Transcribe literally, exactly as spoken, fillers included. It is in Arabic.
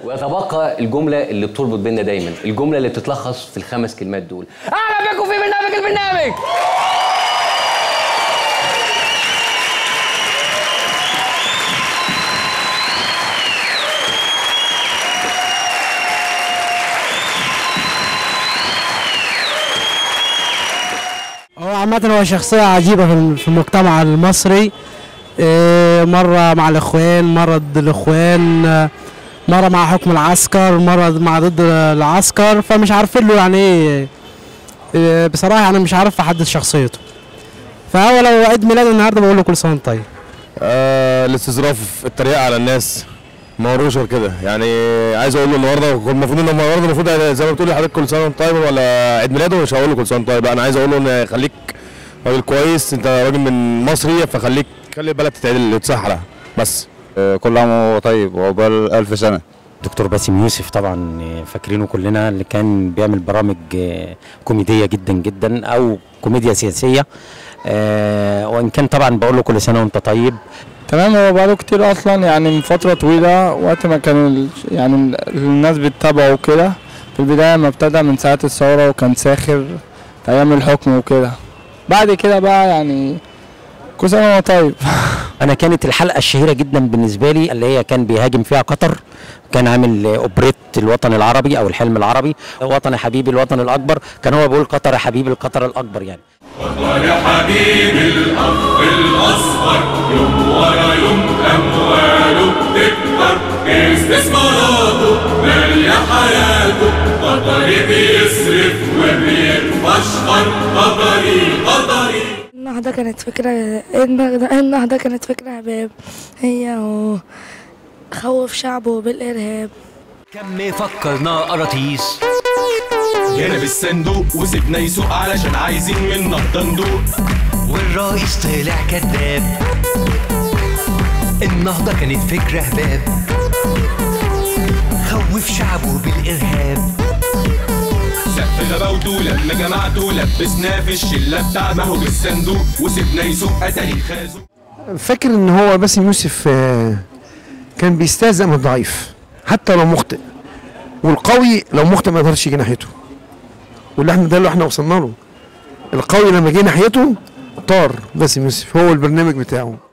ويتبقى الجمله اللي بتربط بيننا دايما، الجمله اللي بتتلخص في الخمس كلمات دول. اهلا بكم في برنامج البرنامج. هو عامة هو شخصية عجيبة في المجتمع المصري، مرة مع الإخوان، مرة ضد الإخوان، مرة مع حكم العسكر، مرة مع ضد العسكر، فمش عارفين له يعني إيه بصراحة. يعني مش عارف أحدد شخصيته. فهو لو عيد ميلاده النهارده بقول له كل سنة وأنت طيب. آه الاستظراف، التريقة على الناس، ما وروش غير كده. يعني عايز اقول له النهارده المفروض ان النهارده المفروض زي ما بتقولي حضرتك كل سنه وانت طيب، ولا عيد ميلاده مش هقول له كل سنه وانت طيب، انا عايز اقول له ان خليك راجل كويس، انت راجل من مصري، فخليك خلي البلد تتعدل وتصح لها بس. كل عام وهو طيب وعقبال ألف سنه. دكتور باسم يوسف طبعا فاكرينه كلنا، اللي كان بيعمل برامج كوميديه جدا جدا او كوميديا سياسيه، وان كان طبعا بقول له كل سنه وانت طيب. تمام. هو بقاله كتير اصلا، يعني من فتره طويله، وقت ما كان يعني الناس بتتابعه وكده. في البدايه ما ابتدى من ساعه الثوره وكان ساخر ايام الحكم وكده. بعد كده بقى يعني كل سنه وهو طيب. انا كانت الحلقه الشهيره جدا بالنسبه لي اللي هي كان بيهاجم فيها قطر، كان عامل اوبريت الوطن العربي او الحلم العربي، وطن يا حبيبي الوطن الاكبر، كان هو بيقول قطر يا حبيبي القطر الاكبر. يعني قطر يا حبيبي الأخ الأصغر، يوم ورا يوم أمواله بتكتر، استثماراته مالية حياته، قطري بيصرف وبيتفشخر، قطري قطري. النهضة كانت فكرة النهضة كانت فكرة هباب، هي خوف شعبه بالإرهاب. كم فكرنا قراطيس جانا بالصندوق وسيبنا يسوق علشان عايزين من النهضة ندوق، والرئيس طلع كذاب. النهضة كانت فكرة هباب، خوف شعبه بالإرهاب. سقف غباوته لما جمعته لبسناه في الشلة بتاع ما هو بالصندوق وسيبنا يسوق قتل الخازوق. فاكر ان هو باسم يوسف كان بيستهزأ من الضعيف حتى لو مخطئ، والقوي لو مخطئ ما يقدرش يجي ناحيته، واللي احنا ده اللي احنا وصلنا له. القوي لما جه ناحيته طار باسم يوسف، هو البرنامج بتاعه.